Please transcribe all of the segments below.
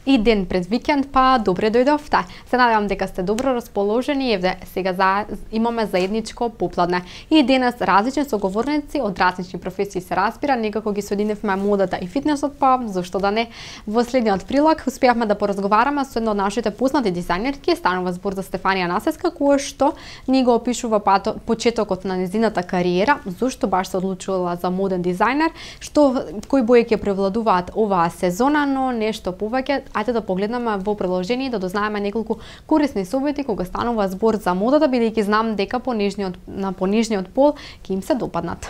И ден пред викенд, па добре дојдовте. Се надевам дека сте добро расположени и сега имаме заедничко попладне. И денес различни соговорници од различни професии се разбира, некако ги соединивме модата и фитнесот, па зошто да не. Во следниот прилог успеавме да поразговараме со една од нашите познати дизајнерки, станува збор за Стефанија Насеска, која што ни го опишува почетокот на незината кариера, зошто баш се одлучила за моден дизајнер, кои бои ќе превладуваат оваа сезона, но нешто повеќе. Ајде да погледнеме во продолжение и да дознаеме неколку корисни совети кога станува збор за модата, бидејќи знам дека на понижниот пол ќе им се допаднат.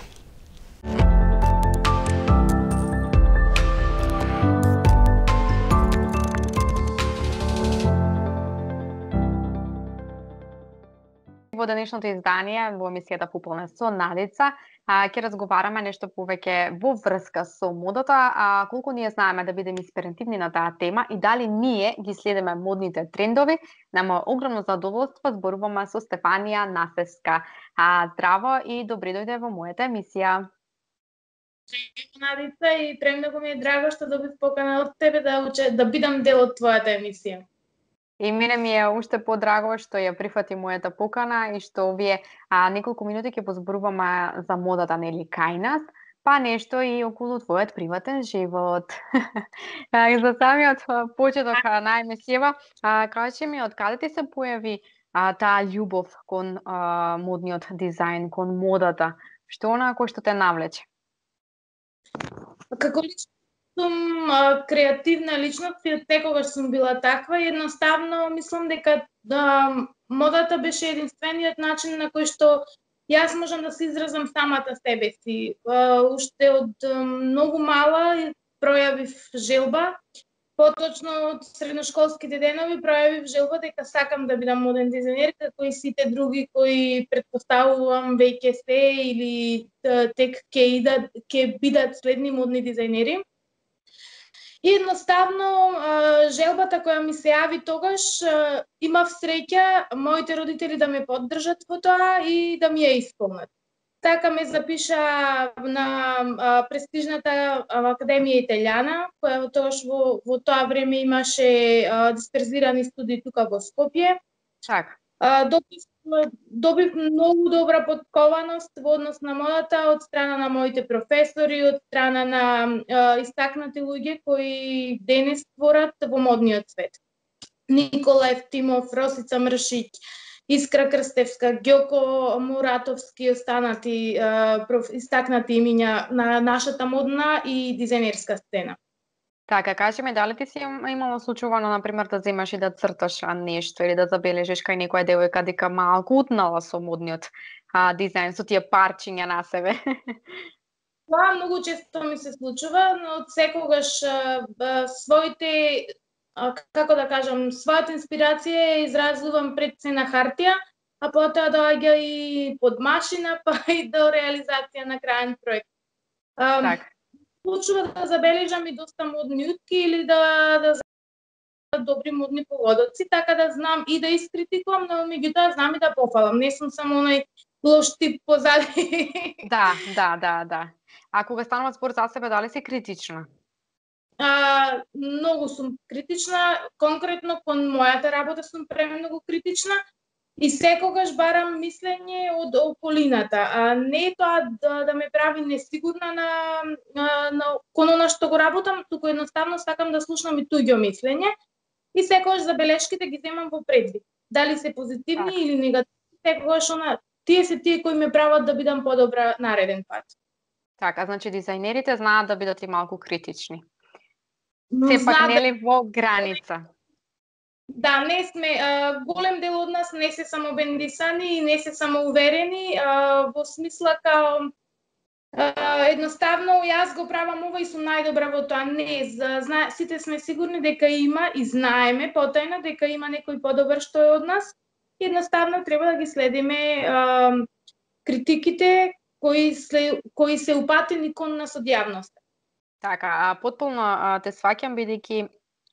Во денешното издание во емисијата Пополне со Надица ќе разговараме нешто повеќе во врска со модата, колку ние знаеме да бидеме инспиративни на таа тема и дали ние ги следиме модните трендови. Нема огромно задоволство зборуваме со Стефанија Насеска. Здраво и добре дојде во мојата емисија. Надица, и премногу ми е драго што добив покана од тебе да бидам дел од твојата емисија. И мене ми е уште подраго што ја прифати мојата покана и што овие неколку минути ќе позборуваме за модата, нели, кај нас, па нешто и околу твојот приватен живот. За самиот почеток на емисија, кажи ми, од каде ти се појави таа љубов кон модниот дизајн, кон модата? Што онако што те навлече? Како личност сум креативна личност и од секогаш сум била таква и едноставно мислам дека модата беше единствениот начин на кој што јас можам да се изразам самата себе си. Уште од многу мала пројавив желба, поточно од средношколските денови пројавив желба дека сакам да бидам моден дизајнер, како и сите други кои претпоставувам веќе се или тек ќе бидат следни модни дизајнери. И едноставно желбата која ми се јави тогаш, имав среќа моите родители да ме поддржат во тоа и да ми ја исполнат. Така ме запиша на престижната Академија Италијана, која тогаш во тоа време имаше дисперзирани студии тука во Скопје. Так. Добив многу добра подкованост во однос на модата од страна на моите професори, од страна на истакнати луѓе кои денес творат во модниот свет. Никола Евтимов, Росица Мршиќ, Искра Крстевска, Ѓоко Муратовски и останати истакнати имиња на нашата модна и дизајнерска сцена. Така, кажи ми, дали ти си имала случувано, например, да земаш и да црташ нешто или да забележиш кај некоја девојка дека малку утнала со модниот дизајн, со тие парчиња на себе? Тоа многу често ми се случува, но од секогаш своите, како да кажам, својата инспирација ја изразувам пред се на хартија, а потоа доаѓа и под машина, па и до реализација на крајен проект. Так. Случува да забележам и доста модни утки или да добри модни погодоци, така да знам и да искритикувам, но меѓутоа знам и да пофалам. Не сум само онај лош тип позади. Да. А кога станува збор за себе, дали си критична? Многу сум критична, конкретно кон мојата работа сум премногу критична и секогаш барам мислење од околината. Не тоа да ме прави несигурна кон она што го работам, туку едноставно сакам да слушнам и туѓо мислење и секогаш забелешките ги земам во предвид. Дали се позитивни или негативни, секогаш тие се тие кои ме прават да бидам подобра нареден пат. Така, значи дизајнерите знаат да бидат и малку критични. Сепак нели во граница. Да, не сме, голем дел од нас не се самобендисани и не се самоуверени, во смисла као едноставно јас го правам ова и сум најдобра во тоа. Не, сите сме сигурни дека има и знаеме потајно дека има некој подобар што е од нас. Едноставно треба да ги следиме критиките кои се упатени кон нас од јавноста. Така, потполно те сваќам, бидејќи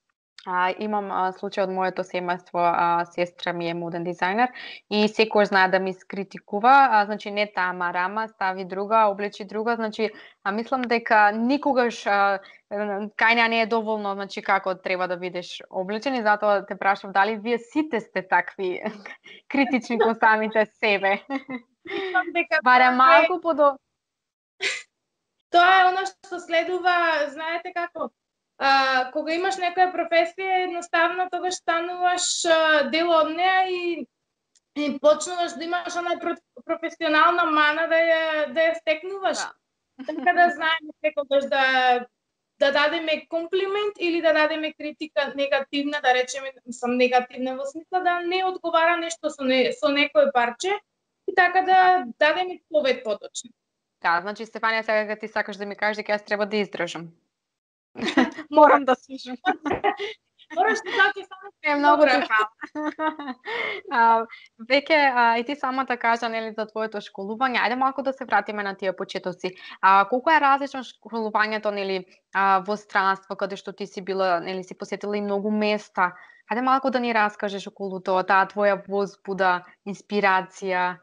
Имам случај од моето семејство, сестра ми е моден дизајнер и секојаш знае да ми скритикува, значи не таа марама, стави друга, облечи друга, значи мислам дека никогаш кај неа не е доволно, значи како треба да бидеш облечен и затоа те прашав дали вие сите сте такви критични кон самите себе. Мислам дека Барем малку подо. Тоа е она што следува, знаете како, кога имаш некоја професија, едноставно тогаш стануваш дел од неа и почнуваш да имаш онај професионална мана да ја стекнуваш. Така да знаеме секогаш да дадеме комплимент или да дадеме критика негативна, да речеме сам негативна во смисла да не одговара нешто со некој парче и така да дадеме совет поточно. Да, значи Стефанија, сега кога ти сакаш да ми кажеш дека јас треба да издржам. Морам да слушам. Мораш да ќе само Многу ти фала. Веќе и ти самата кажа нели за твоето школување. Ајде малку да се вратиме на тие почетоци. Колку е различно школувањето нели во странство каде што ти си била, нели си посетила и многу места. Ајде малку да ни раскажеш околу тоа, таа твоја возбуда, инспирација.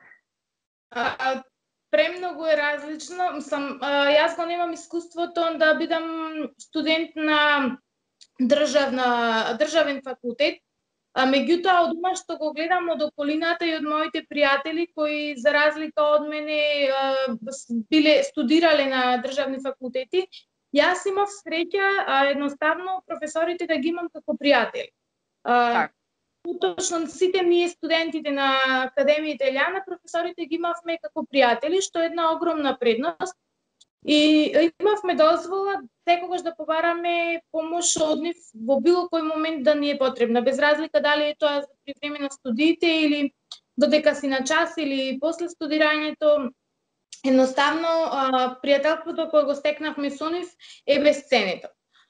Премногу е различно. Јас го немам искуството да бидам студент на државен факултет, меѓутоа од ума што го гледам од околината и од моите пријатели кои за разлика од мене студирале на државни факултети, јас имав среќа едноставно професорите да ги имам како пријатели. Точно сите ние студентите на Академија Италијана, професорите ги имавме како пријатели, што е една огромна предност. И имавме дозвола секогаш да побараме помош од нив во било кој момент да ни е потребна, без разлика дали е тоа при време на студиите или додека си на час или после студирањето. Едноставно, пријателството кое го стекнавме со нив е безценето.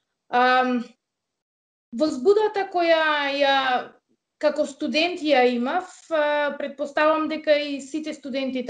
Возбудата која како студент ја имав, претпоставам дека и сите студенти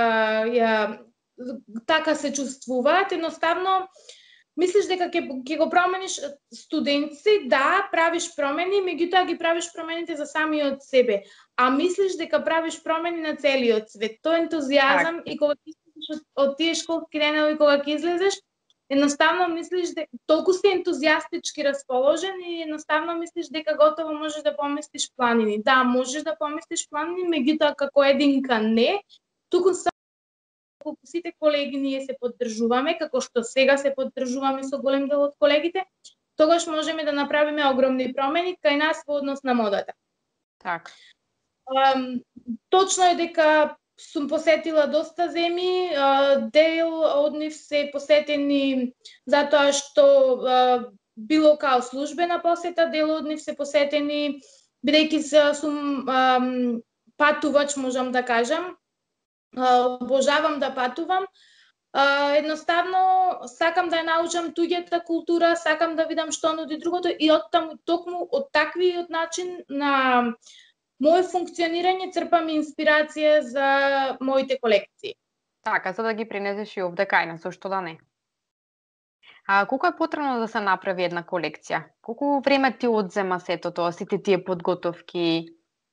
така се чувствуваат, едноставно мислиш дека ќе го промениш студент си, да, правиш промени, меѓутоа ги правиш промените за самиот себе, а мислиш дека правиш промени на целиот свет. Тој ентузијазам и кога ти излезеш од тие школски денови, кога ќе излезеш, едноставно мислиш дека толку си ентузијастички расположен и едноставно мислиш дека готово можеш да поместиш планини. Да, можеш да поместиш планини, меѓутоа како единка не, туку колку сите колеги ние се поддржуваме, како што сега се поддржуваме со голем дел од колегите, тогаш можеме да направиме огромни промени кај нас во однос на модата. Так. Точно е дека сум посетила доста земји, дел од нив се посетени затоа што било као службена посета, дел од нив се посетени бидејќи сум патувач, можам да кажам. Обожавам да патувам. Едноставно сакам да ја научам туѓата култура, сакам да видам што нуди другото и оттаму токму од таквиот начин на моје функционирање црпам инспирација за моите колекции. Така, за да ги принесеш и овде кај нас, зошто да не? Колку е потребно да се направи една колекција? Колку време ти одзема сето тоа, сите тие подготовки?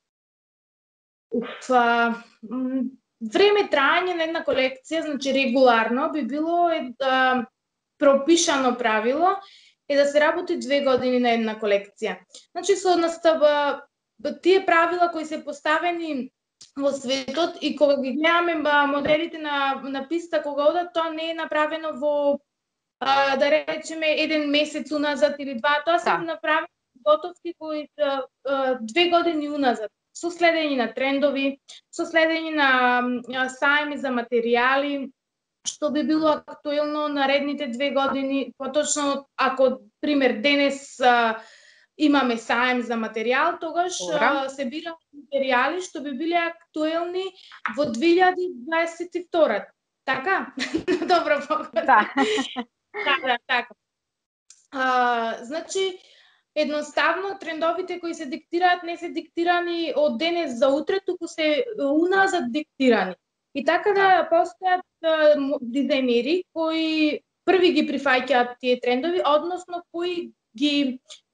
Време траење на една колекција, значи регуларно, би било пропишано правило е да се работи 2 години на една колекција. Значи со настава тие правила кои се поставени во светот и кога ги гледаме моделите на писта кога одат, тоа не е направено во да речеме 1 месец уназад или 2, тоа се направени готовки кои 2 години уназад, со следење на трендови, со следење на сајми за материјали, што би било актуелно наредните 2 години, поточно ако пример денес имаме сајм за материјал, тогаш се бираат материјали што би биле актуелни во 2022. Така? Добро, Да. Да, така. Значи, едноставно трендовите кои се диктираат не се диктирани од денес за утре, туку се уназад диктирани. И така да постојат дизајнери кои први ги прифаќаат тие трендови, односно кои ги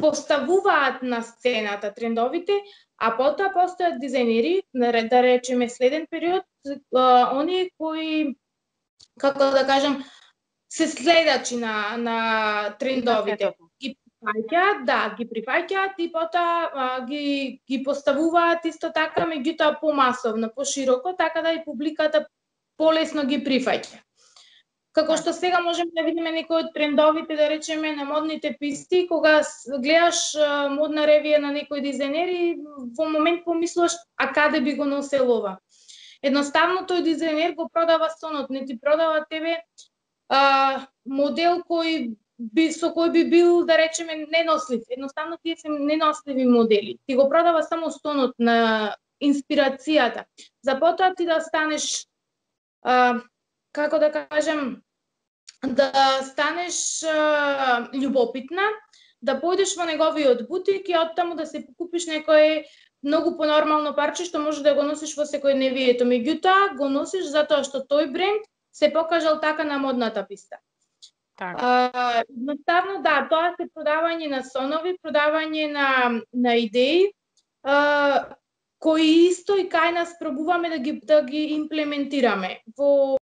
поставуваат на сцената трендовите, а потоа постојат дизајнери, да речеме следен период, оние кои, како да кажам, се следачи на трендовите. Ги прифаќаат, ги прифаќаат и потоа ги поставуваат исто така, меѓутоа помасовно, пошироко, така да и публиката полесно ги прифаќа. Како што сега можеме да видиме некои од трендовите, да речеме, на модните писти, кога гледаш модна ревија на некој дизајнер и во момент помислуваш, а каде би го носел ова? Едноставно тој дизајнер го продава сонот, не ти продава тебе модел со кој би бил, да речеме, ненослив. Едноставно тие се неносливи модели. Ти го продава само сонот на инспирацијата. За потоа ти да станеш, како да кажем, да станеш љубопитна, да појдеш во неговиот бутик и оттаму да се купиш некој многу понормално парче што може да го носиш во секојдневието. Меѓутоа го носиш затоа што тој бренд се покажал така на модната писта. Едноставно, да, тоа се продавање на сонови, продавање на идеи, кои исто и кај нас пробуваме да ги имплементираме во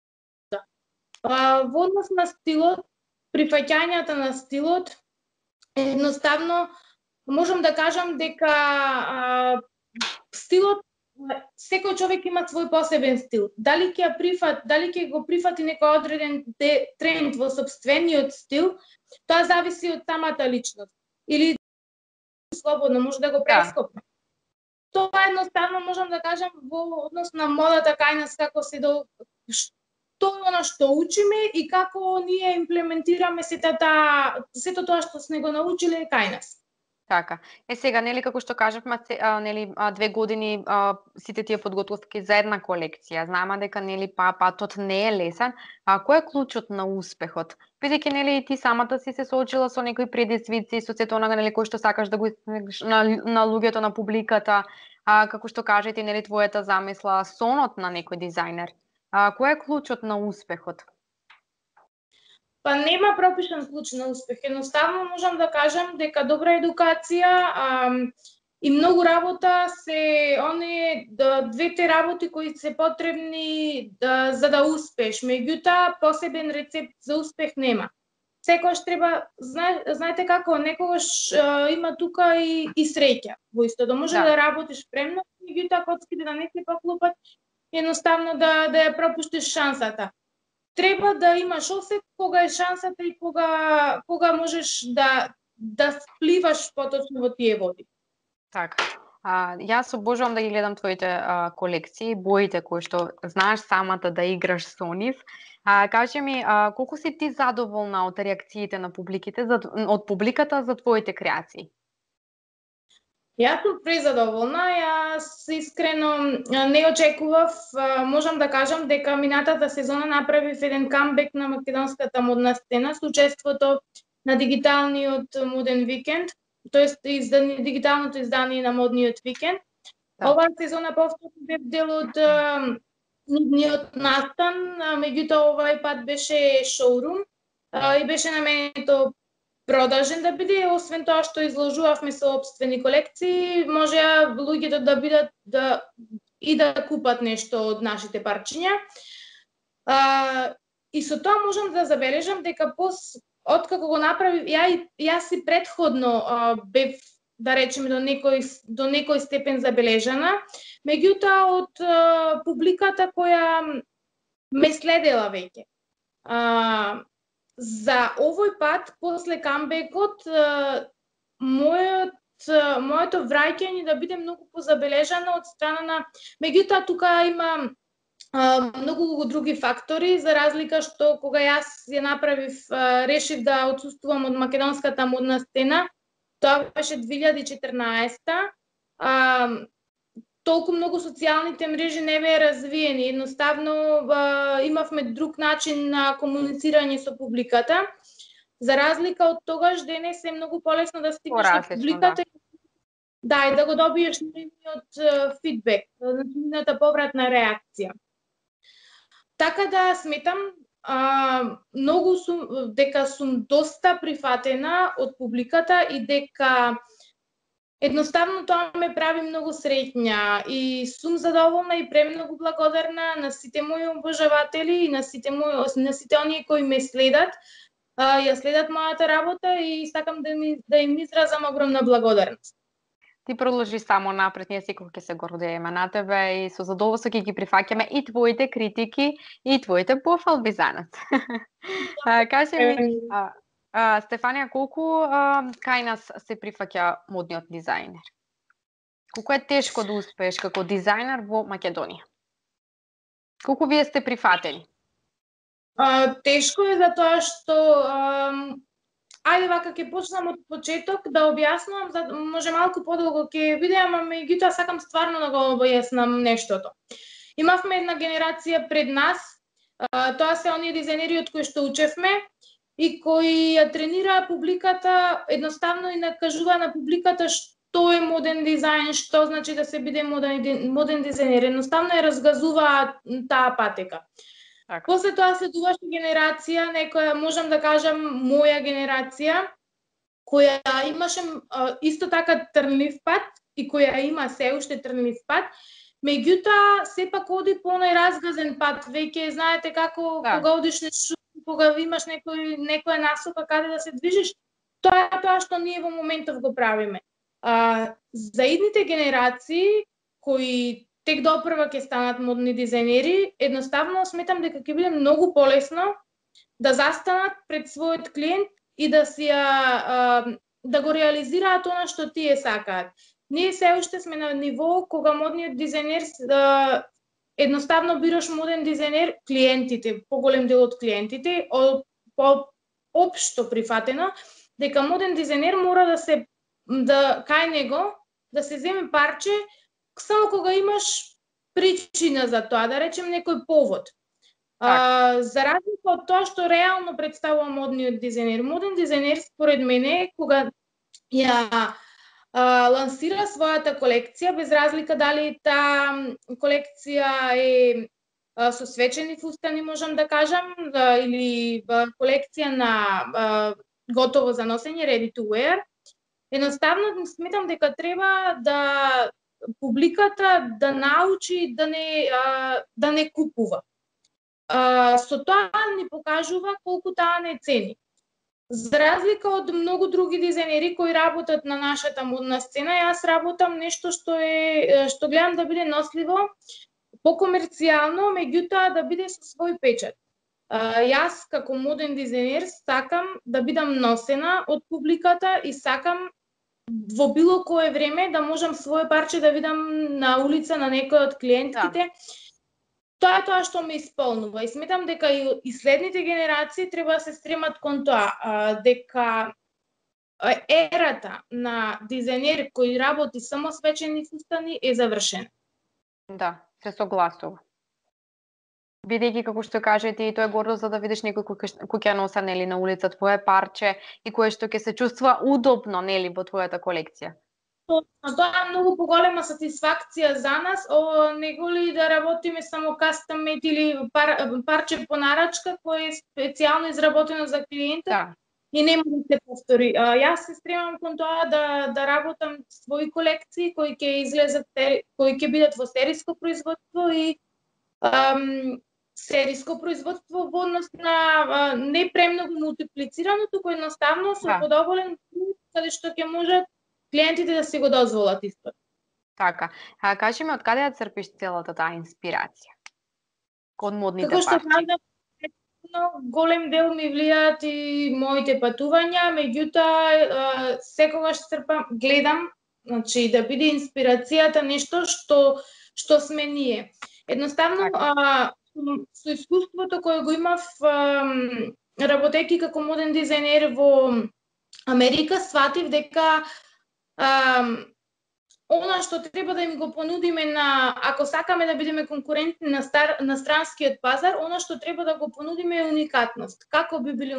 однос на стилот, прифаќањата на стилот. Едноставно можам да кажам дека стилот, секој човек има свој посебен стил. Дали ќе го прифати некој одреден тренд во сопствениот стил, тоа зависи од самата личност. Или слободно може да го прескопне. Тоа едноставно можам да кажам во однос на модата кај нас, како се тоа е она што учиме и како ние имплементираме сето тоа што сме го научиле кај нас. Така. Сега, нели, како што кажавме, нели, 2 години сите тие подготовки за една колекција. Знаеме дека, нели, патот не е лесен. Кој е клучот на успехот? Бидејќи, нели, ти самата си се соочила со некои предизвици, со сето она, нели, кој што сакаш да го исполниш на луѓето, на публиката, како што кажете, нели, твојата замисла, сонот на некој дизајнер. Кој е клучот на успехот? Па нема пропишан клуч на успех. Едноставно можам да кажам дека добра едукација и многу работа се оние двете работи кои се потребни за да успееш. Меѓутоа, посебен рецепт за успех нема. Секогаш треба, знаете како, некогаш има тука и среќа во исто. Да може да работиш премногу, меѓутоа коцките да не се поклопат, едноставно да ја пропуштиш шансата. Треба да имаш осет кога е шансата и кога можеш да спливаш поточно во тие води. Така. Јас обожувам да ги гледам твоите колекции, боите кои што знаеш самата да играш со нив. Кажи ми, колку си ти задоволна од реакциите на од публиката за твоите креации? Јас сум презадоволна, јас искрено не очекував, можам да кажам дека минатата сезона направив еден камбек на македонската модна сцена со учеството на дигиталниот моден викенд, тоест дигиталното издание на модниот викенд. Оваа сезона повторно бев дел од нивниот настан, меѓутоа овај пат беше шоурум и беше наменето продажен да биде, освен тоа што изложувавме собствени колекции, можеа луѓето да бидат да купат нешто од нашите парчиња. И со тоа можам да забележам дека откако го направив, јас и претходно бев, да речеме, до некој степен забележана, меѓутоа од публиката која ме следела веќе. За овој пат, после камбекот, моето враќање да биде многу позабележано од страна на... Меѓутоа, тука има многу други фактори, за разлика што кога јас ја направив, решив да отсуствувам од македонската модна сцена, тоа беше 2014-та, толку многу социјалните мрежи не беа развиени, едноставно имавме друг начин на комуницирање со публиката. За разлика од тогаш, денес е многу полесно да стигнеш до публиката и да го добиеш нивниот фидбек, нивната повратна реакција. Така да сметам, многу дека сум доста прифатена од публиката и дека едноставно тоа ме прави многу среќна и сум задоволна и премногу благодарна на сите мои обожаватели и на сите оние кои ме следат, ја следат мојата работа и сакам да им изразам огромна благодарност. Ти продолжи само напред, ние секој ќе се гордееме на тебе и со задоволство ќе ги прифаќаме и твоите критики и твоите пофалби за нас. Кажи ми, Стефанија, колку кај нас се прифаќа модниот дизајнер? Колку е тешко да успееш како дизајнер во Македонија? Колку вие сте прифатени? Тешко е затоа што ајде вака ќе почнам од почеток да објаснувам, може малку подолго ќе биде, ама меѓутоа сакам стварно да го објаснам нештото. Имавме една генерација пред нас, тоа се оние дизајнери од кои што учевме и кои ја тренираа публиката, едноставно и накажуваа на публиката што е моден дизајн, што значи да се биде моден дизајнер. Едноставно ја разгазуваа таа патека. Така. После тоа следуваше генерација, некоја можам да кажам моја генерација, која имаше исто така трнлив пат и која има се уште трнлив пат, меѓутоа сепак оди по оној разгазен пат. Веќе знаете како кога одиш нешто, кога имаш некоја насока каде да се движиш, тоа е тоа што ние во моментов го правиме. За идните генерации кои тек допрва ќе станат модни дизајнери, едноставно сметам дека ќе биде многу полесно да застанат пред својот клиент и да го реализираат она што тие сакаат. Ние се уште сме на ниво кога модниот дизајнер едноставно бираш моден дизајнер, клиентите, поголем дел од клиентите, општо прифатено дека моден дизајнер мора кај него да се земе парче само кога имаш причина за тоа, да речем некој повод. За разлика од тоа што реално представува модниот дизајнер. Моден дизајнер, според мене, кога ја лансира својата колекција, без разлика дали таа колекција е со свечени фустани, можам да кажам, или колекција на готово за носење, ready to wear, едноставно сметам дека треба да публиката да научи да не купува. Со тоа ни покажува колку таа не цени. За разлика од многу други дизајнери кои работат на нашата модна сцена, јас работам нешто што гледам да биде носливо, покомерцијално, меѓутоа да биде со свој печат. Јас како моден дизајнер сакам да бидам носена од публиката и сакам во било кое време да можам своје парче да видам на улица на некој од клиентките. Тоа е тоа што ме исполнува и сметам дека и следните генерации треба да се стремат кон тоа, дека ерата на дизајнер кој работи само свечени фустани е завршена. Да, се согласува. Бидејќи, како што кажете, и тоа е гордост за да видиш некој кој ќе носа нели на улица твое парче и кое што ќе се чувствува удобно нели во твојата колекција. Тоа е многу поголема сатисфакција за нас, него ли да работиме само custom made или парче по нарачка кој е специјално изработено за клиентот и нема да се повтори. Јас се стремам кон тоа да работам своји колекции кои ќе излезат, кои ќе бидат во сериско производство и сериско производство во однос на не премногу мултиплицирано, туку едноставно со подобрен каде што ќе можат клиентите да си го дозволат исто. Така. Кажи ми, од каде ја црпиш целата таа инспирација? Код модните парчи? Како што кажам, голем дел ми влијаат и моите патувања, меѓутоа секогаш гледам, значи да биде инспирацијата нешто што сме ние. Едноставно, со искуството кое го имав работејќи како моден дизајнер во Америка, сватив дека она што треба да им го понудиме ако сакаме да бидеме конкурентни на странскиот пазар, она што треба да го понудиме е уникатност. Како би биле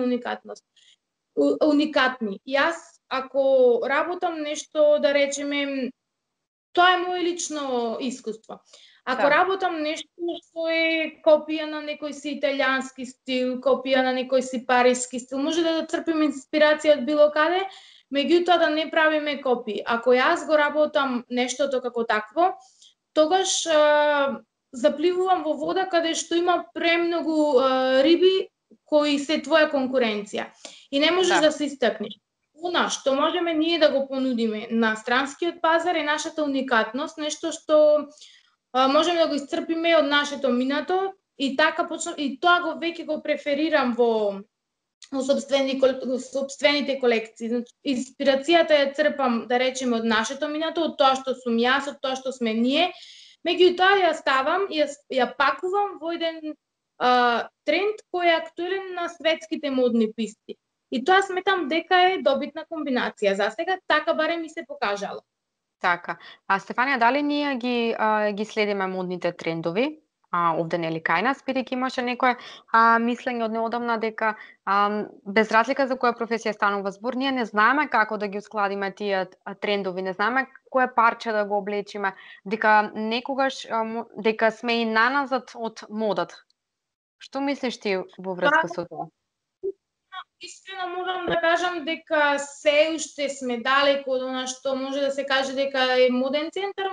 уникатни? Јас ако работам нешто, да речеме, тоа е моje лично искуство. Ако работам нешто што е копија на некој си италијански стил, копија на некој си париски стил, може да црпим инспирација од било каде, меѓутоа да не правиме копии. Ако јас го работам нештото како такво, тогаш запливувам во вода каде што има премногу риби кои се твоја конкуренција и не можеш да се истакнеш. Она што можеме ние да го понудиме на странскиот пазар е нашата уникатност, нешто што можеме да го исцрпиме од нашето минато и така и тоа го веќе го преферирам во сопствените колекции. Значи, инспирацијата ја црпам, да речеме, од нашето минато, од тоа што сум јас, од тоа што сме ние, меѓутоа ја ставам и ја пакувам во еден тренд кој е актуелен на светските модни писти. И тоа сметам дека е добитна комбинација. За сега така барем ми се покажало. Така. А Стефанија, дали ние ги следиме модните трендови? Овде нели кај нас, бидејќи имаше некое мислење од неодамна дека без разлика за која професија станува збор, ние не знаеме како да ги ускладиме тие трендови, не знаеме кое парче да го облечиме, дека некогаш дека сме и наназад од модата. Што мислиш ти во врска со тоа? Искрено можам да кажам дека се уште сме далеко од она што може да се каже дека е моден центар,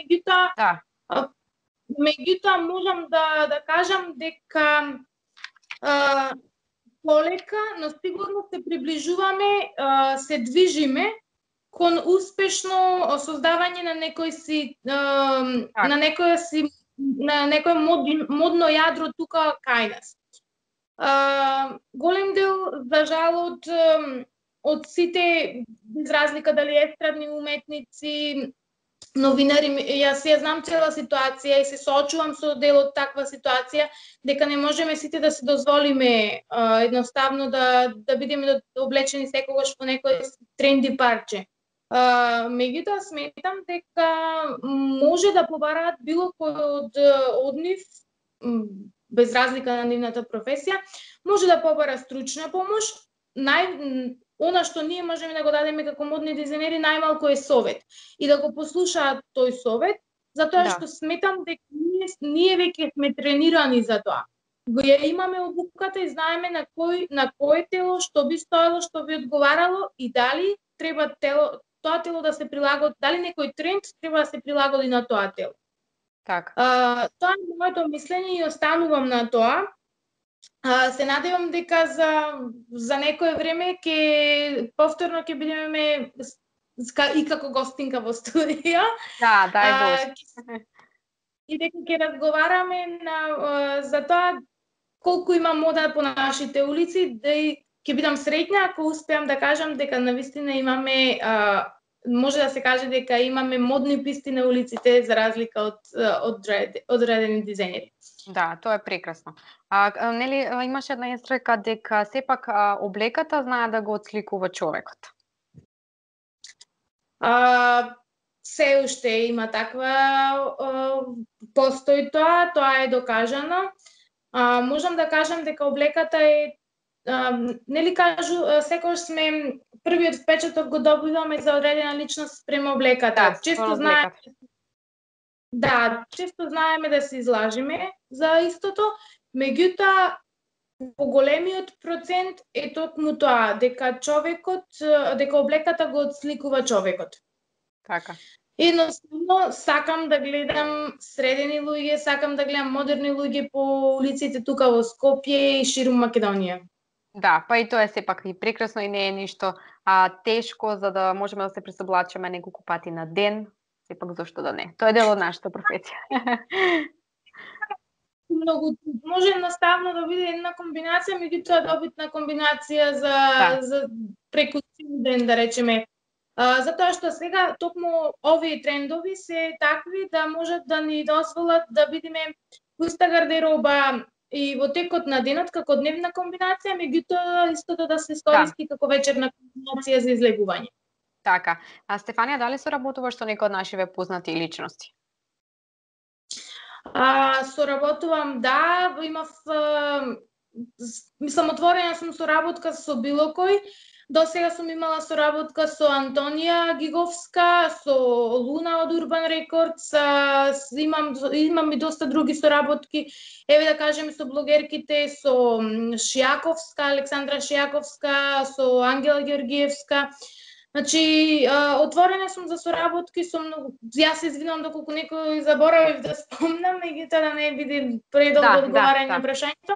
меѓутоа можам да кажам дека полека, но сигурно се приближуваме, се движиме кон успешно создавање на некој си на некој модно јадро тука кај нас. Голем дел, за жал, од сите, без разлика дали естрадни уметници, новинари, јас ја знам цела ситуација и се соочувам со дел од таква ситуација, дека не можеме сите да се дозволиме едноставно да бидеме облечени секогаш во некој тренди парче. Меѓутоа сметам дека може да побараат било кој од нив, без разлика на нивната професија, може да побара стручна помош. Она што ние можеме да го дадеме како модни дизајнери најмалку е совет и да го послушаат тој совет, затоа што сметам дека ние веќе сме тренирани за тоа. Го ја имаме обуката и знаеме на кое тело што би стоело, што би одговарало и дали треба тоа тело да се прилагоди, дали некој тренд треба да се прилагоди на тоа тело. Така. Тоа е моето мислење и останувам на тоа. Се надевам дека за некое време повторно ќе бидеме и како гостинка во студио. Да, дај Боже. И дека ќе разговараме за тоа колку има мода по нашите улици, да ќе бидам среќна ако успеам да кажам дека навистина имаме, може да се каже дека имаме модни писти на улиците за разлика од одредени дизајнери. Да, тоа е прекрасно. Нели имаше една изрека дека сепак облеката знае да го отсликува човекот. Се уште има таква, постои тоа е докажано. Можам да кажам дека облеката е, нели секогаш сме првиот впечаток го добиваме за одредена личност спрема облеката. Често знаеме да се излажиме за истото, меѓутоа по големиот процент е токму тоа, дека облеката го отсликува човекот. Така. Едноставно сакам да гледам средени луѓе, сакам да гледам модерни луѓе по улиците тука во Скопје и ширум Македонија. Да, па и тоа е сепак и прекрасно и не е ништо тешко за да можеме да се пресоблачиме неколку пати на ден. Сепак зошто да не? Тоа е дел од нашата професија. Многу може едноставно да биде една комбинација, меѓутоа добитна комбинација за преку ден, да речеме. Затоа што сега токму овие трендови се такви да можат да ни дозволат да бидеме пуста гардероба и во текот на денот како дневна комбинација, меѓутоа истото да се искористи како вечерна комбинација за излегување. Така. Стефанија, дали соработуваш со некои од нашиве познати личности? Соработувам, да, имав, мислам, отворена сум соработка со било кој. До сега сум имала соработка со Антонија Гиговска, со Луна од Urban Records, имам и доста други соработки, еве да кажем со блогерките, со Шијаковска, Александра Шијаковска, со Ангела Георгиевска. Значи, отворена сум за соработки со многу. Јас се извинувам доколку некој заборавив да спомнам, меѓутоа да не биде предолго одговарање на прашањето.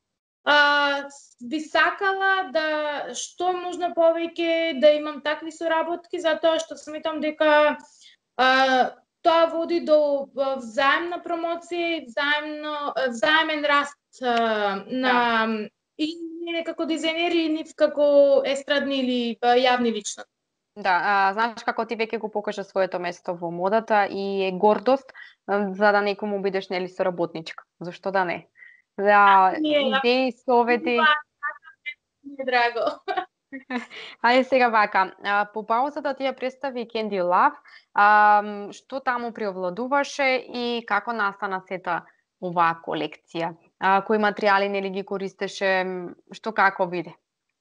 Би сакала да што можно повеќе да имам такви соработки, затоа што сметам дека тоа води до взаимна промоција и взаимен раст на и ние како дизајнери и нив како естрадни или јавни личности. Да, знаеш како ти веќе го покажа своето место во модата и е гордост за да некому бидеш нели соработничка. Зашто да не? Да, идеи, совети. Ми е драго. Ајде сега вака, по паузата ти ја представи Candy Love, што таму преовладуваше и како настана сета оваа колекција? Кои материјали нели ги користеше, што како биде?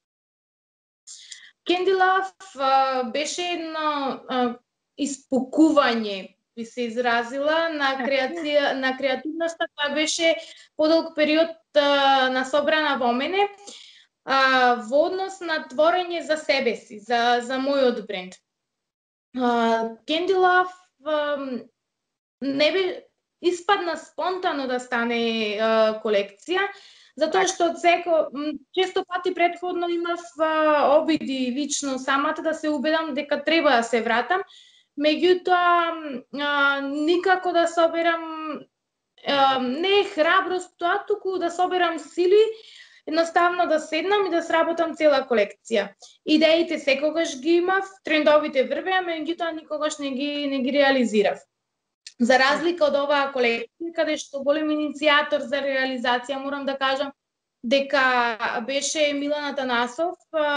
Candy Love беше едно испукување, би се изразила, на креативноста која беше подолг период насобрана во мене, во однос на творење за себе си, за мојот бренд. Candy Love не бе испадна спонтано да стане колекција, затоа што често пати претходно имав обиди лично самата да се убедам дека треба да се вратам, меѓутоа никако да соберам не е храброст тоа, туку да соберам сили, едноставно да седнам и да сработам цела колекција. Идеите секогаш ги имав, трендовите врвеа, меѓутоа никогаш не ги реализирав. За разлика од оваа колекција, каде што голем иницијатор за реализација, морам да кажам, дека беше Милан Атанасов,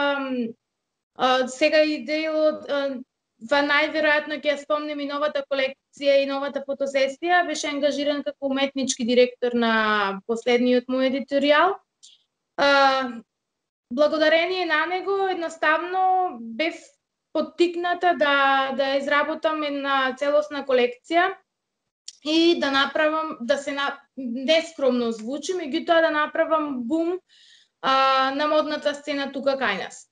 сега и делот, најверојатно ќе ја спомнем и новата колекција и новата фотосесија, беше ангажиран како уметнички директор на последниот мој едиторијал. Благодарение на него, едноставно бев поттикната да изработам една целосна колекција и да направам, нескромно звучи, меѓутоа да направам бум на модната сцена тука кај нас.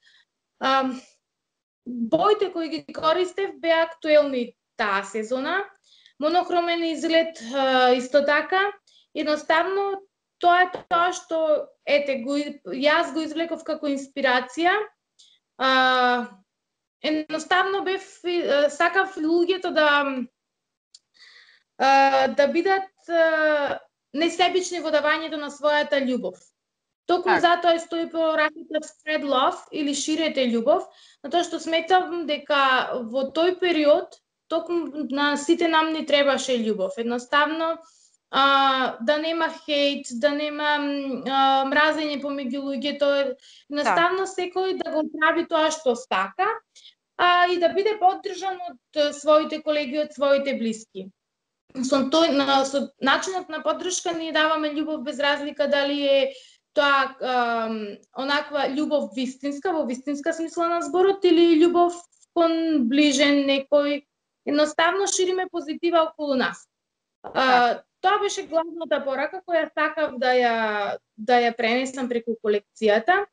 Боите кои ги користев беа актуелни таа сезона, монохромен изглед исто така, едноставно тоа е тоа што јас го извлеков како инспирација. Едноставно сакав луѓето да бидат несебични во давањето на својата љубов. Токму затоа стои по раките Spread Love или ширете љубов, затоа што сметам дека во тој период токму на сите нам ни требаше љубов. Едноставно да нема хейт, да нема мразење помеѓу луѓето, едноставно секој да го прави тоа што сака и да биде поддржан од своите колеги, од своите блиски. Со начинот на поддршка ние даваме љубов без разлика дали е тоа онаква љубов вистинска, во вистинска смисла на зборот, или љубов кон ближен некој. Едноставно шириме позитива околу нас. Тоа беше главната порака која сакав да ја пренесам преку колекцијата.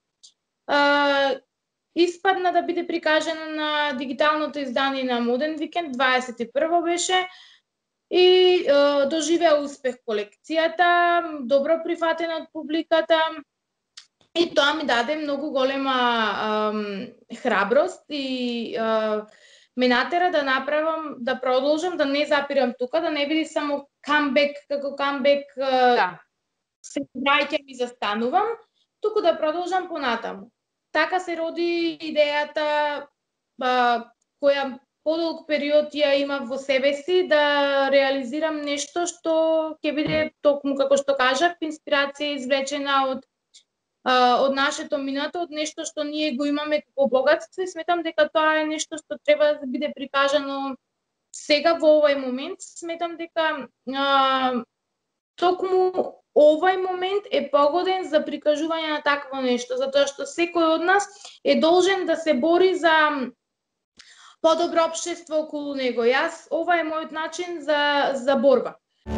Испадна да биде прикажана на дигиталното издание на Моден Викенд, 21 беше, и доживеа успех колекцијата, добро прифатена од публиката, и тоа ми даде многу голема храброст и ме натера да продолжам, да не запирам тука, да не биде само камбек како камбек, се враќам и застанувам, туку да продолжам понатаму. Така се роди идејата која подолг период ја имав во себе си, да реализирам нешто што ќе биде токму како што кажав, инспирација извлечена од нашето минато, од нешто што ние го имаме како богатство, и сметам дека тоа е нешто што треба да биде прикажано сега во овој момент. Сметам дека токму овај момент е погоден за прикажување на такво нешто, затоа што секој од нас е должен да се бори за подобро општество околу него. Јас ова е мојот начин за борба.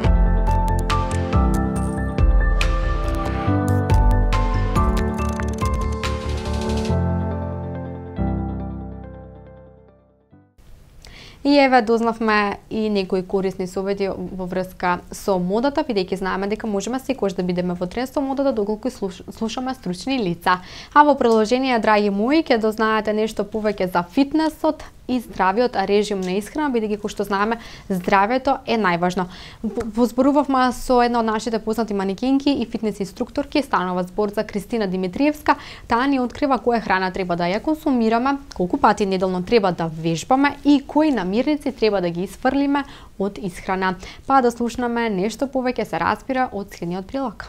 И еве дознавме и некои корисни совети во врска со модата, бидејќи знаеме дека можеме секогаш да бидеме во тренд со модата доколку слушаме стручни лица. А во продолжение, драги мои, ќе дознаете нешто повеќе за фитнесот и здравиот режим на исхрана, бидејќи кој што знаеме, здравието е најважно. Возборувавме со една од нашите познати манекенки и фитнес инструкторки, станува збор за Кристина Димитриевска. Таа ни открива која храна треба да ја консумираме, колку пати неделно треба да вежбаме и кои намирници треба да ги исфрлиме од исхрана. Па да слушнаме нешто повеќе се разбира од следниот прилог.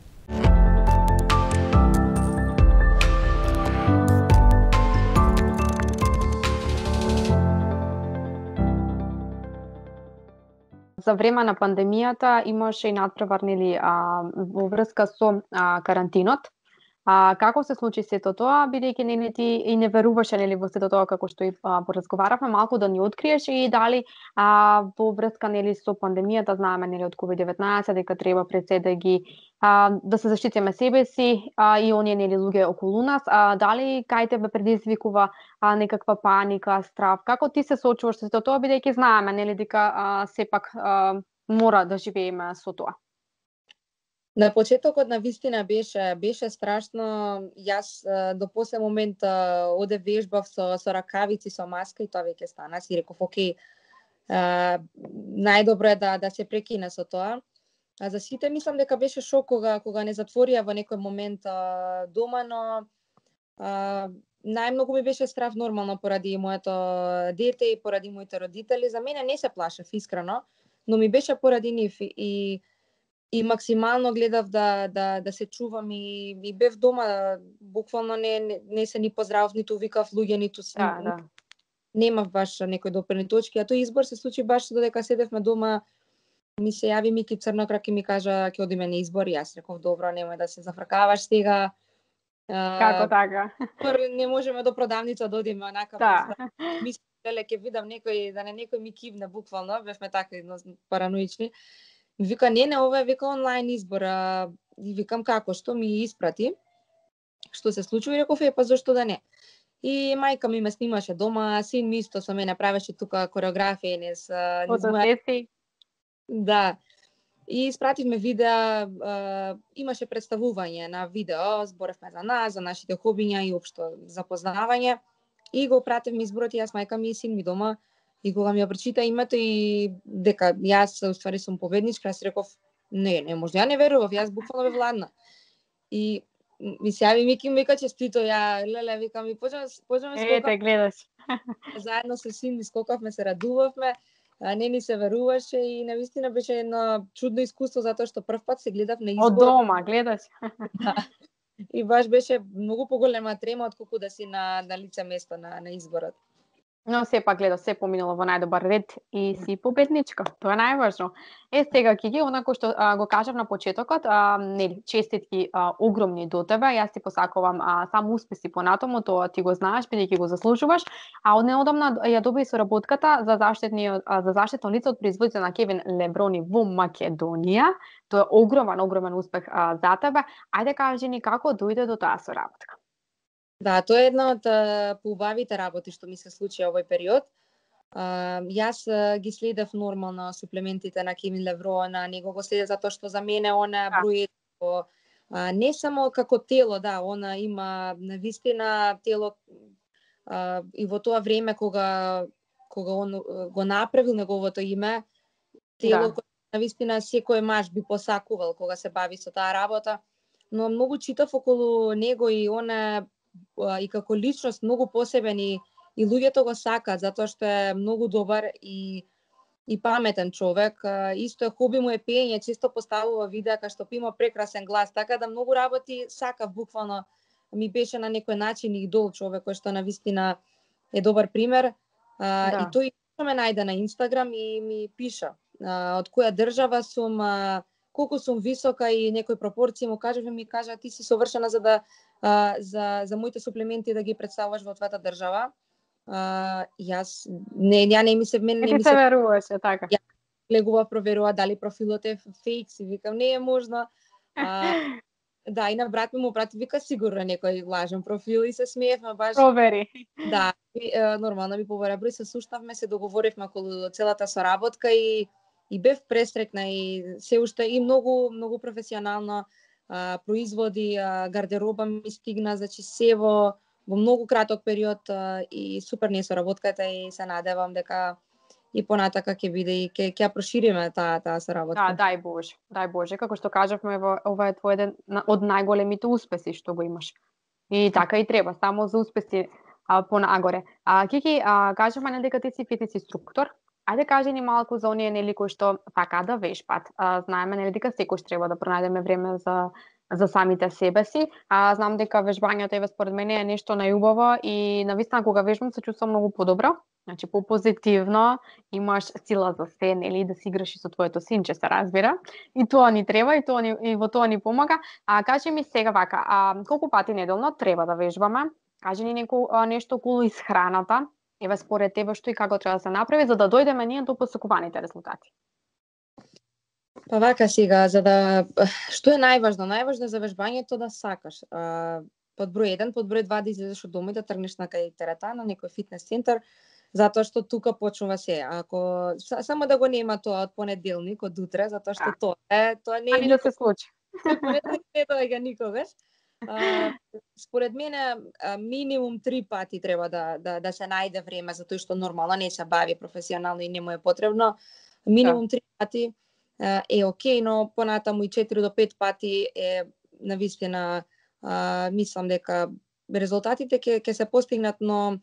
За време на пандемијата имаше и надпревар во врска со карантинот. Како се случи сето тоа, бидејќи нели ти и не веруваше во сето тоа како што и поразговаравме, малку да ни откриеш и дали во врска со пандемијата знаеме од COVID-19 дека треба пред се да се заштитиме себе си и оние луѓе околу нас, дали кај тебе предизвикува некаква паника, страв, како ти се соочуваш со сето тоа, бидејќи знаеме дека сепак мора да живееме со тоа. На почетокот на вистина беше страшно. Јас до после момент оде вежбав со ракавици, со маска и тоа веќе стана. Си реков, окей, најдобро е да се прекине со тоа. А за сите мислам дека беше шок кога не затворија во некој момент дома, но најмногу ми беше страв нормално поради моето дете и поради моите родители. За мене не се плашев искрено, но ми беше поради нив и максимално гледав да се чувам и бев дома, буквално не се ни поздравов, ниту викав луѓе, ниту немав баш некои допирни точки, а тој избор се случи баш додека седевме дома. Ми се јави Мики Црнокрак и ми кажа ќе одиме на избор. Јас реков добро, немој да се зафркаваш сега. Како така? Не можеме до продавница да одиме онака. Мислам ќе видам некој, да некој ми кивне буквално, бевме така параноични. Вика, не, ова е вика онлайн избор. И викам како, што ми испрати? Што се случува? И реков, па зошто да не? И мајка ми ме снимаше дома, син ми исто со мене правеше тука кореографија низ фотосесии. Да. И испративме видеа, имаше представување на видео, зборевме за нас, за нашите хобиња и општо запознавање. И го пратевме изборот и јас, мајка ми и син ми дома. И кога ми ја прочита името и дека јас уствари сум победничка, јас реков, не може, ја не верував, јас буквално бев ладна. И ми се јави Мики, ми вика честито, ја леле, викам и почнеме скокавме. Те гледаш. Заедно со син ми скокавме, се радувавме, не ни се веруваше и навистина беше едно чудно искуство затоа што првпат се гледав на избор. Од дома гледаш. Да. И баш беше многу поголема трема отколку да си на лице место на изборот. Но сепак гледа, се поминало во најдобар ред и си победничка. Тоа е најважно. Сега ќе ги онако што го кажав на почетокот, нели, честитки огромни до тебе. Јас ти посакувам само успеси понатаму, тоа ти го знаеш, бидејќи го заслужуваш. А од неодамна ја доби соработката за заштитно лице од производител на Кевин Леброни во Македонија. Тоа е огромен успех за тебе. Ајде кажи ни како дојде до таа соработка. Да, тоа е една од поубавите работи што ми се случи овој период. Јас ги следев нормално суплементите на Кевин Леброн, него го следев затоа што за мене она бројето не само како тело, да, она има навистина тело и во тоа време кога он го направил неговото име, тело кое навистина секој маж би посакувал кога се бави со таа работа, но многу читав околу него и она и како личност многу посебен и луѓето го сакаат затоа што е многу добар и паметен човек. Исто е хоби му е пеење, често поставува видеа кај што има прекрасен глас, така да многу работи сакав буквално. Ми беше на некој начин идол, човек кој што навистина е добар пример. И тој ме најде на Инстаграм и ми пиша од која држава сум, колку сум висока и некои пропорции му кажав, ми кажа ти си совршена за да за моите суплементи да ги представуваш во твојата држава. Јас не ми се Не ти се веруваше, така. Ја легува проверува дали профилот е фейк, си викам не е можно. Да, и на брат му прати, вика сигурно некој лажен профил и се смеевме баш. Провери. Да, нормално ми побара број, се суштавме, се договоривме околу целата соработка и бев пресрекна и се уште и многу професионално производи, гардероба ми стигна, значи се во многу краток период и супер не соработката и се надевам дека и понатака ќе биде и ќе ја прошириме таа соработка. Да, дај Боже, како што кажавме, ова е твој еден од најголемите успеси што го имаш. И така и треба, само за успеси понагоре. Кики, кажавме нели дека ти си фитнес инструктор. Ајде кажи ни малку за оние нели кои што така да вежбат. Знаеме нели дека секојаш треба да пронајдеме време за самите себе си. Знам дека вежбањето еве според мене е нешто најубаво и навистина кога вежбам се чувствувам многу подобро. Значи попозитивно, имаш сила за се, нели, да си играш и со твоето синче, се разбира. И тоа ни треба, и во тоа ни помага. Кажи ми сега вака, колку пати неделно треба да вежбаме? Кажи ни нешто околу исхраната. Еве според тебе што и како треба да се направи за да дојдеме ние до посакуваните резултати. Па вака сега, што е најважно? Најважно за вежбањето да сакаш. Под број 1, под број 2 да излезеш од дома и да тргнеш на кај теретана, некој фитнес центар, затоа што тука почнува се. Ако само да го нема тоа од понеделник, од утре, затоа што тоа не е да се случи. Понеделник не доаѓа никогаш. Според мене минимум 3 пати треба да се најде време, затоа што нормално не се бави професионално и не му е потребно. Минимум 3 пати е окей, но понатаму и 4 до 5 пати е навистина мислам дека резултатите ќе се постигнат, но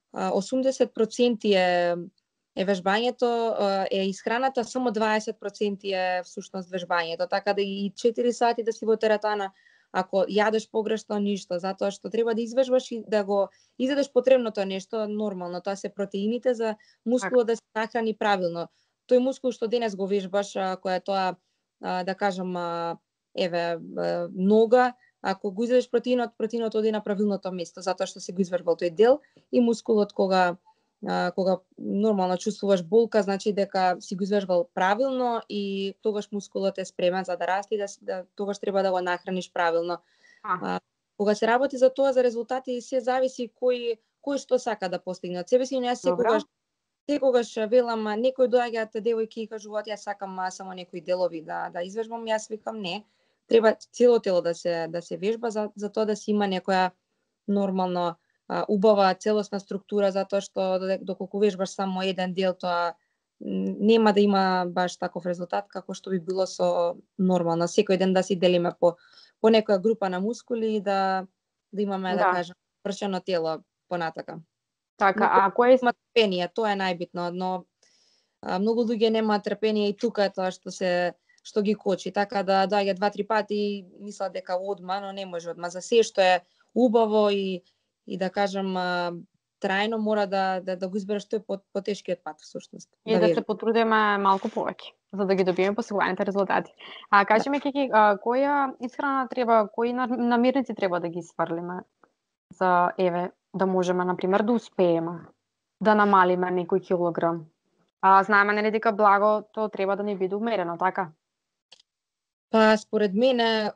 80% е вежбањето, е исхраната, само 20% е всушност вежбањето, така да и 4 сати да си во теретана, ако јадеш погрешно, ништо, затоа што треба да извежбаш и да го изедеш потребното нешто, нормално, тоа се протеините за мускулот да се нахрани правилно. Тој мускул што денес го вежбаш, која тоа, да кажам, еве, нога, ако го изедеш протеинот оди на правилното место, затоа што си го извежбал тој дел и мускулот кога нормално чувствуваш болка, значи дека си го извежбал правилно и тогаш мускулот е спремен за да расте и тогаш треба да го нахраниш правилно. Кога се работи за тоа, за резултати, се зависи кој што сака да постигне од себе си, но јас секогаш велам, некои доаѓаат девојки и кажуваат јас сакам само некои делови да извежбам, јас викам не, треба цело тело да се вежба за тоа да се има некоја нормално убава целосна структура, затоа што доколку вежбаш само еден дел, тоа нема да има баш таков резултат како што би било со нормално секој ден да си делиме по некоја група на мускули и да имаме да кажам вршено тело понатака. Така, кој има трпение, тоа е најбитно, но многу луѓе немаат трпение и тука е тоа што ги кочи, така да доаѓа 2-3 пати и мислат дека одма, но не може одма. За се што е убаво и да кажам трајно мора да го избереш тој потешкиот пат всушност. И да се потрудиме малку повеќе за да ги добиеме посакуваните резултати. Кажи ми, Кики, која исхрана треба, кои намирници треба да ги сврлиме за еве да можеме на пример да успееме да намалиме некој килограм? Знаеме нели дека благото треба да ни биде умерено, така? Па според мене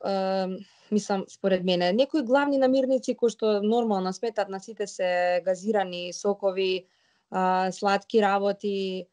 некои главни намирници кои што нормално сметат на сите се газирани сокови, сладки работи,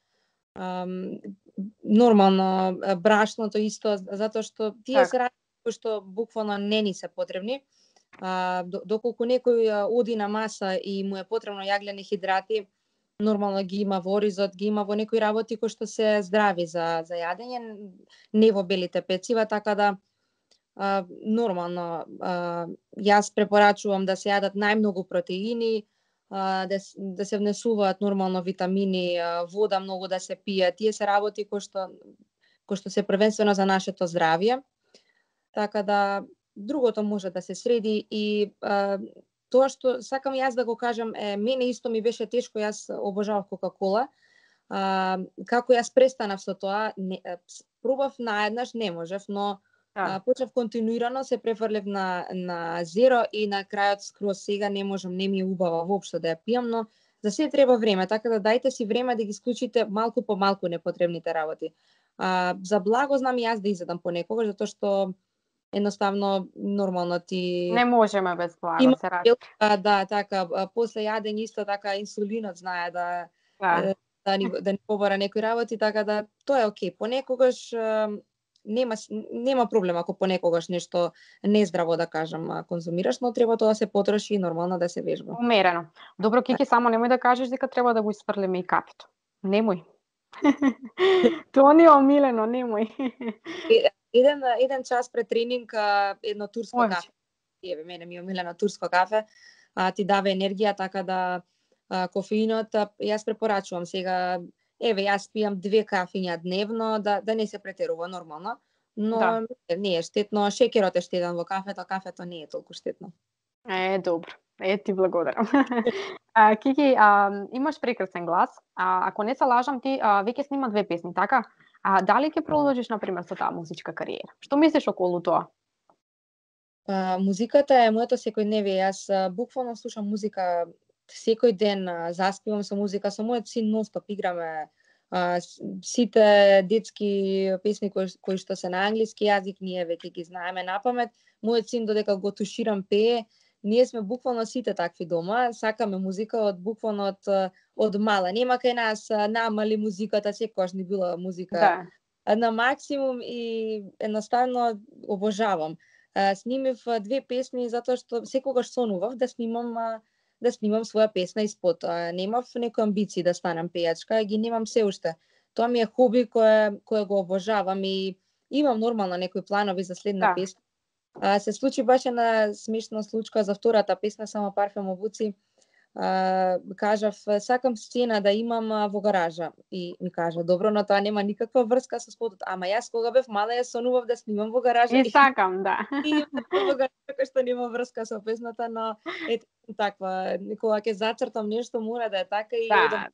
нормално брашното исто, затоа што тие се работи кои што буквално не ни се потребни. Доколку некој оди на маса и му е потребно јаглени хидрати, нормално ги има во оризот, ги има во некои работи кои што се здрави за јадење, не во белите пецива, така да нормално јас препорачувам да се јадат најмногу протеини, да се внесуваат нормално витамини, вода многу да се пие. Тие се работи кои што се првенствено за нашето здравје. Така да другото може да се среди и тоа што сакам јас да го кажам, мене исто ми беше тешко, јас обожавав Кока-кола. Како јас престанав со тоа, пробав наеднаш, не можев, но Да. почнав континуирано, се префрлев на зеро и на крајот скроз сега не можам, не ми е убава воопшто да ја пијам, но за се треба време, така да дајте си време да ги исклучите малку по малку непотребните работи. За благо знам и јас да изедам понекогаш, затоа што едноставно нормално ти Не можеме без благо, има се разбира. да, така, после јадење исто така инсулинот знае Да. да ни побара некои работи, така да тоа е окей. Понекогаш нема проблем ако понекогаш нешто нездраво да кажам конзумираш, но треба тоа да се потроши и нормално да се вежба. Умерено. Добро, Кики, само немој да кажеш дека треба да го испрлиме и кафето. Немој. Тоа не е омилено, немој. Еден час пред тренинг едно турско Може. кафе. Мене ми е омилено турско кафе, ти дава енергија, така да кофеинот јас препорачувам сега. Јас пијам 2 кафиња дневно, да не се претерува нормално, но Да. не е штетно. Шеќерот е штетен во кафето не е толку штетно. Добро. Ти благодарам. Кики, имаш прекрасен глас. Ако не се лажам, ти веќе снима 2 песни, така? Дали ќе продолжиш, например, со таа музичка кариера? Што мислиш околу тоа? Музиката е моето секојдневие. Јас буквално слушам музика секој ден, заспивам со музика, со мојот син нонстоп играме сите детски песни кои што се на англиски јазик, ние веќе ги знаеме напамет. Мојот син додека го туширам пее, ние сме буквално сите такви дома, сакаме музика буквално од мала. Нема кај нас намали музиката, секогаш ни била музика на максимум и едноставно обожавам. Снимив 2 песни затоа што секогаш сонував да снимам своја песна и спот. Немав некои амбиции да станам пејачка, ги немам се уште. Тоа ми е хоби кое го обожавам и имам нормално некои планови за следна песна. Се случи баш една смешна случка за втората песна Само парфем обуци. Кажав сакам сцена да имам во гаража и ми кажа добро, но тоа нема никаква врска со спотот. Ама јас кога бев мала ја сонував да снимам во гаража и сакам, да. И во гаража кој што нема врска со песната, но ето таква, кога ќе зацртам нешто мора да е така и Да.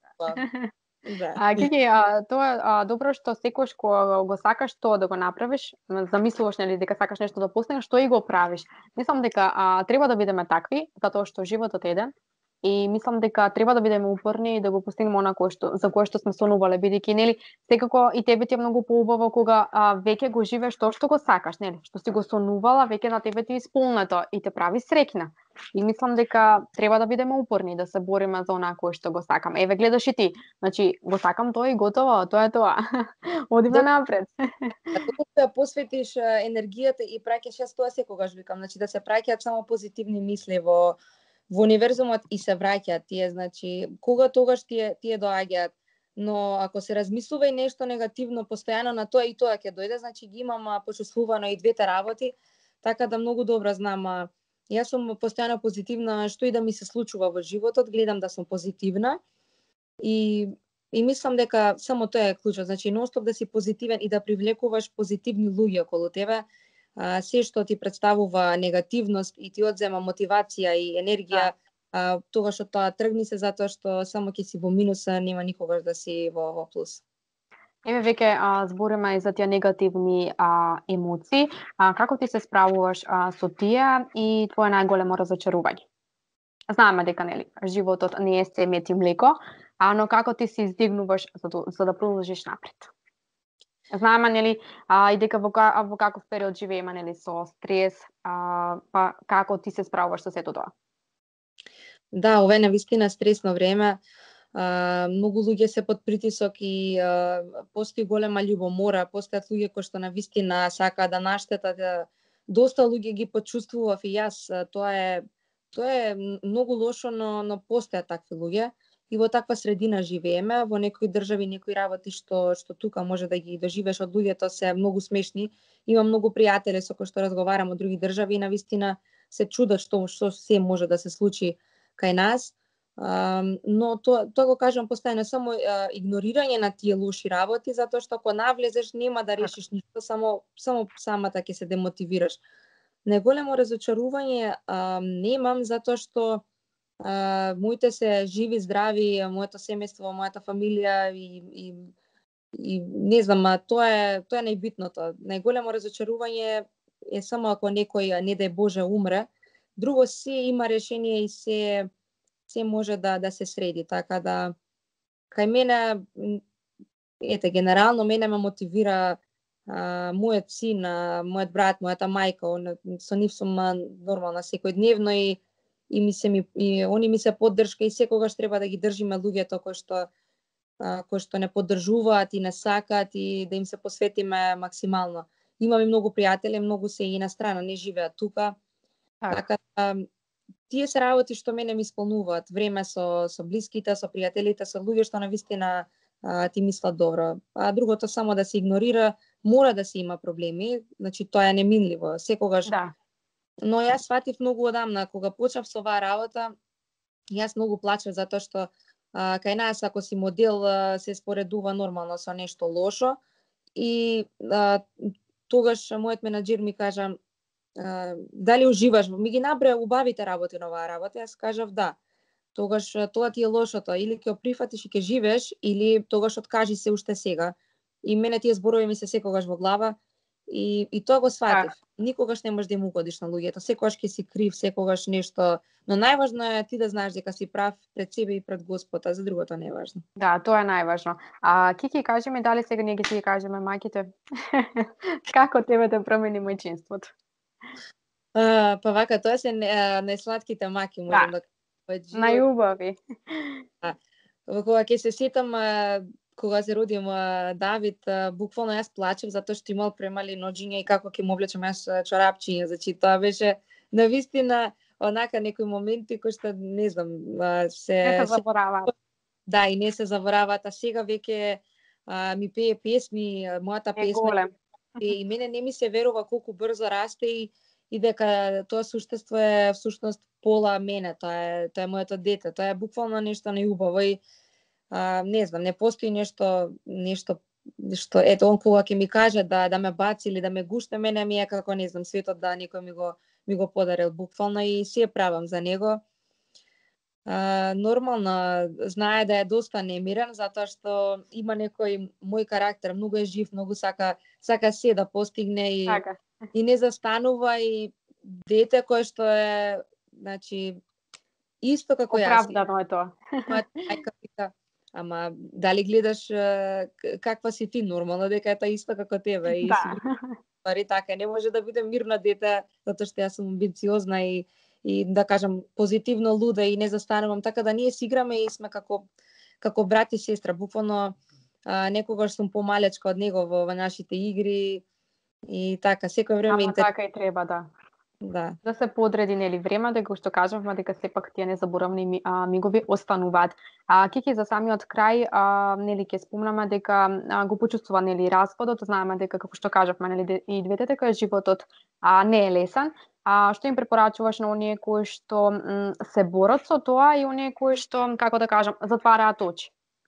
Кики, тоа е добро што секогаш кога го сакаш тоа да го направиш, замислуваш нели дека сакаш нешто да постигнеш, што и го правиш. Мислам дека треба да бидеме такви, затоа што животот е еден. И мислам дека треба да бидеме упорни и да го постигнеме она за кое што сме сонувале, бидејќи нели секако и тебе ти е многу поубаво кога веќе го живееш тоа што го сакаш, нели? Што си го сонувала, веќе на тебе ти е исполнето и те прави среќна. И мислам дека треба да бидеме упорни, да се бориме за онаа кое што го сакаме. Еве гледаш и ти, значи го сакам тоа и готово, тоа е тоа. Одиме напред. Доколку ја посветиш енергијата и праќаш, јас тоа секогаш викам, значи да се праќаат само позитивни мисли во универзумот и се враќаат тие, значи кога тогаш тие доаѓаат, но ако се размислува и нешто негативно постојано на тоа и тоа ќе дојде, значи ги имам почувствувано и двете работи, така да многу добро знам. Јас сум постојано позитивна, што и да ми се случува во животот, гледам да сум позитивна и мислам дека само тоа е клучот, значи нонстоп да си позитивен и да привлекуваш позитивни луѓе околу тебе. Се што ти представува негативност и ти одзема мотивација и енергија, тогаш од тоа тргни се, затоа што само ќе си во минуса, нема никогаш да си во плюс. Еве веќе збориме и за тие негативни емоции. Како ти се справуваш со тие и твое најголемо разочарување? Знаеме дека нели животот не е се мед и млеко, но како ти се издигнуваш за да продолжиш напред? Знаеме нели и дека во каков период живееме нели со стрес, па како ти се справуваш со сето тоа? Да, ова е навистина стресно време. Многу луѓе се под притисок и постои голема љубомора, постојат луѓе кои што навистина сакаат да наштетат. Доста луѓе ги почувствував и јас. Тоа е многу лошо, но постојат такви луѓе и во таква средина живееме. Во некои држави, некои работи што тука може да ги доживееш од луѓето се многу смешни. Имам многу пријатели со кои што разговарам од други држави и навистина се чудат што се може да се случи кај нас. Но тоа го кажам постојано, само игнорирање на тие лоши работи, затоа што ако навлезеш нема да решиш ништо, само самата ќе се демотивираш. Најголемо разочарување немам, затоа што моите се живи, здрави, моето семејство, мојата фамилија и и не знам, тоа е најбитното. Најголемо разочарување е само ако некој, не дај Боже, умре. Друго се има решение и се може да се среди, така да кај мене генерално мене ме мотивира мојот син, мојот брат, мојата мајка, со нив сум нормална секојдневно и они ми се поддршка и секогаш треба да ги држиме луѓето кои што не поддржуваат и не сакаат и да им се посветиме максимално. Имаме многу пријатели, многу се и на страна, не живеат тука. Така тие се работи што мене ми исполнуваат време со блиските, со пријателите, со луѓе што навистина ти мислат добро. А другото само да се игнорира, мора да се има проблеми, значи тоа е неминливо, секогаш. Да. Но јас сватив многу одамна, кога почнав со оваа работа, јас многу плачев затоа што кај нас ако си модел се споредува нормално со нешто лошо и тогаш мојот менаџер ми кажа дали уживаш, ми ги наброја убавите работи на оваа работа, јас кажав да. Тогаш тоа ти е лошото, или ќе прифатиш и ќе живееш, или тогаш откажи се уште сега. И мене тие зборови ми се секогаш во глава и тоа го сватив. Никогаш не можеш да им угодиш на луѓето, секогаш ќе си крив, секогаш нешто, но најважно е ти да знаеш дека си прав пред себе и пред Господ, а за другото не е важно. Да, тоа е најважно. Кики, кажи ми дали сега ние ги си кажеме мајките како тебе те промени мајчинството? Па вака, тоа се најсладките маки, можам да кажам. Најубави. Кога ќе се сетам кога се роди Давид, буквално јас плачев затоа што имал премали ноџиња и како ќе му облечам јас чорапчиња, значи тоа беше навистина онака некои моменти кои што не знам, не се забораваат. Да, и не се забораваат, а сега веќе ми пее песни, мојата песна и мене не ми се верува колку брзо расте и дека тоа суштество е всушност пола мене, тоа е моето дете, тоа е буквално нешто најубаво и не знам, не постои нешто што ето он кога ќе ми каже да ме баци или да ме гушне, мене ми е како не знам светот да некој ми го подарил буквално и се правам за него. Нормално знае да е доста немирен затоа што има некој мој карактер, многу е жив, многу сака се да постигне и не застанува и дете кое што е значи исто како јас. Оправдано е тоа. Мајка вика, ама дали гледаш каква си ти, нормално дека е таа исто како тебе и пари така не може да биде мирно дете затоа што јас сум амбициозна и да кажам позитивно луда и не застанувам, така да ние си играме и сме како брат и сестра. Буквално некогаш сум помалечка од него во нашите игри и така секој време така и треба, да. Да се подреди нели време, дека што кажавме дека сепак тие незаборавни мигови остануваат. Кики, за самиот крај нели ќе спомнаме дека го почувствува нели распадот, знаеме дека како што кажавме нели и двете дека животот не е лесен. Што им препорачуваш на оние кои што се борат со тоа и оние кои што, како да кажам, затвараат очи?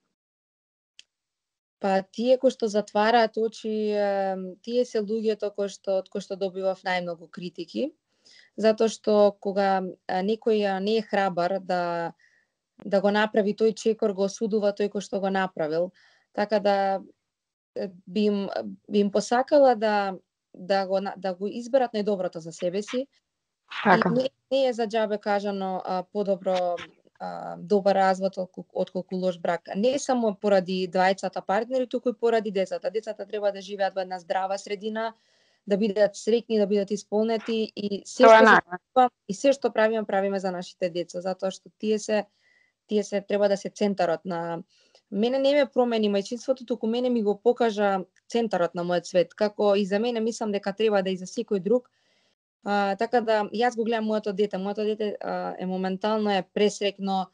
Па тие кои што затвараат очи, тие се луѓето од кои што добивав најмногу критики, затоа што кога некој не е храбар да го направи тој чекор, го осудува тој кој што го направил. Така да би им посакала да го изберат најдоброто за себе си. Така. И не е за џабе кажано подобро добар развод отколку лош брак. Не само поради двајцата партнери, туку и поради децата. Децата треба да живеат во една здрава средина, да бидат среќни, да бидат исполнети и се што правиме за нашите деца, затоа што тие се треба да се центарот на мене. Не ме промени мајчинството, туку мене ми го покажа центарот на мојот свет, како и за мене мислам дека треба да и за секој друг. Така да јас го гледам моето дете. Моето дете е моментално е пресреќно,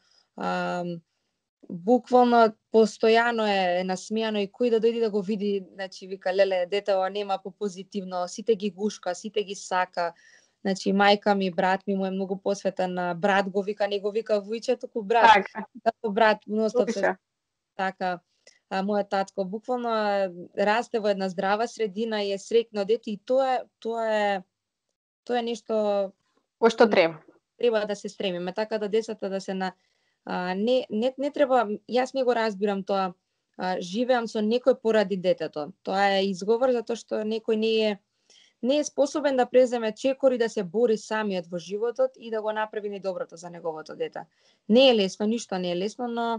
буквално постојано е насмеано и кој да дојде да го види, значи вика леле, детево нема попозитивно, сите ги гушка, сите ги сака. Значи мајка ми, брат ми му е многу посветен, брат го вика, не го вика вујче, туку брат. Како брат, ностоп се така. Мојот татко буквално расте во една здрава средина и е среќно дете и тоа е нешто што треба да се стремиме, така да децата да се не треба, јас не го разбирам тоа живеам со некој поради детето. Тоа е изговор затоа што некој не е способен да преземе чекор и да се бори самиот во животот и да го направи најдоброто за неговото дете. Не е лесно, ништо не е лесно, но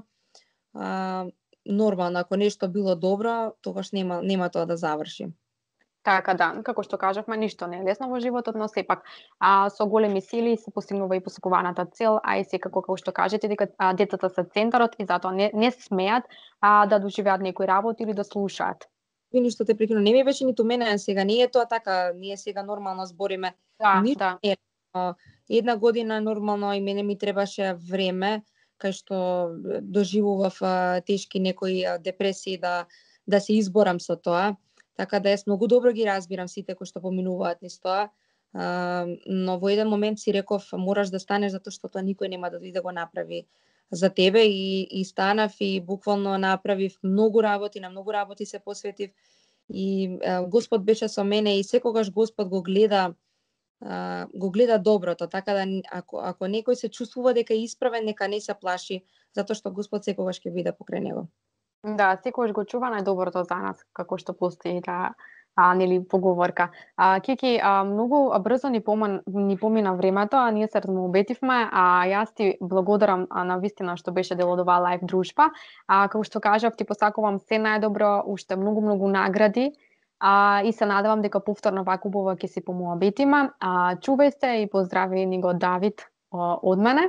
нормално, ако нешто било добро, тогаш нема тоа да заврши. Така да, како што кажавме, ништо не е лесно во животот, но сепак со големи сили се постигнува и посакуваната цел, а и секако како што кажете дека децата се центарот и затоа не смеат да доживеат некои работи или да слушаат. Вини што те прекину, не ми беше ниту мене сега, не е тоа така, ние сега нормално збориме. Да. Една година нормално и мене ми требаше време кај што доживував тешки некои депресии да се изборам со тоа. Така да јас многу добро ги разбирам сите кои што поминуваат низ тоа. Но во еден момент си реков мораш да станеш затоа што тоа никој нема да дојде да го направи за тебе и станав и буквално направив многу работи, на многу работи се посветив и Господ беше со мене и секогаш Господ го гледа доброто, така да ако некој се чувствува дека е исправен, нека не се плаши, затоа што Господ секогаш ќе биде покрај него. Да, секогаш го чува најдоброто за нас, како што постои нели поговорка. Кики, многу брзо ни помина времето, а ние се размоубетивме, јас ти благодарам на вистина што беше дел од оваа лајв дружба. Како што кажав, ти посакувам се најдобро, уште многу награди. И се надевам дека повторно вака убаво ќе си помоабетиме. Чувај се и поздрави ни го Давид од мене.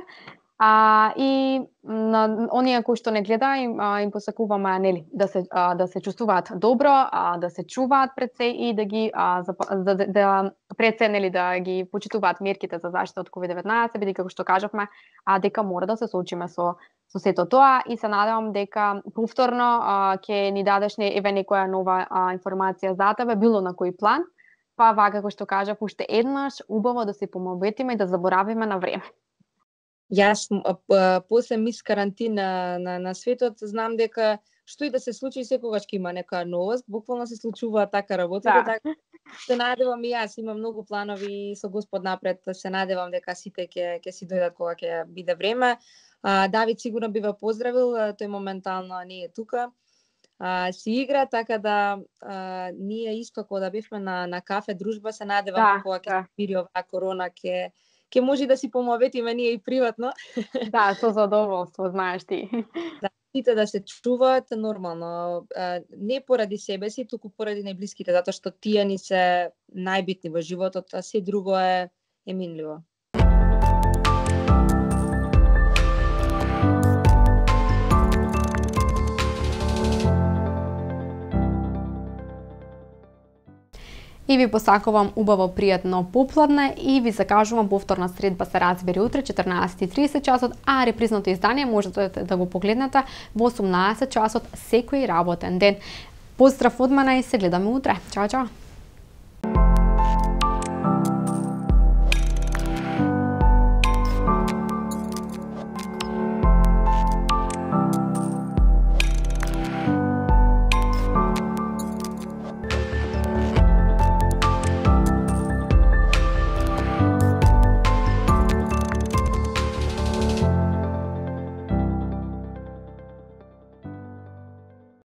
И на оние кои што не гледа им посакуваме нели да се чувствуваат добро, да се чуваат пред се и да ги да пред се нели да ги почитуваат мерките за заштита од COVID-19, бидејќи како што кажавме дека мора да се соочиме со сето тоа и се надевам дека повторно ќе ни дадеш некоја нова информација за тебе, било на кој план, па вака како што кажав уште еднаш убаво да се помоветиме и да заборавиме на време. Јас после мис карантина на светот знам дека што и да се случи секогаш ќе има нека новост, буквално се случуваат така работите, така се надевам и јас имам многу планови и со Господ напред се надевам дека сите ќе си дојдат кога ќе биде време. Давид сигурно би ве поздравил, тој моментално не е тука. Си игра, така да ние исто кога да бевме на кафе дружба се надевам кога ќе се мири оваа корона ќе може да си помоветиме ние и приватно. Да, со задоволство, знаеш ти. Да, сите да се чуваат нормално, не поради себе си, туку поради најблиските, затоа што тие ни се најбитни во животот, а се друго е минливо. И ви посакувам убаво пријатно попладне и ви закажувам повторна средба се разбери утре 14:30 часот, а репризното издание можете да го погледнете во 18 часот секој работен ден. Поздрав од мене и се гледаме утре. Чао, чао!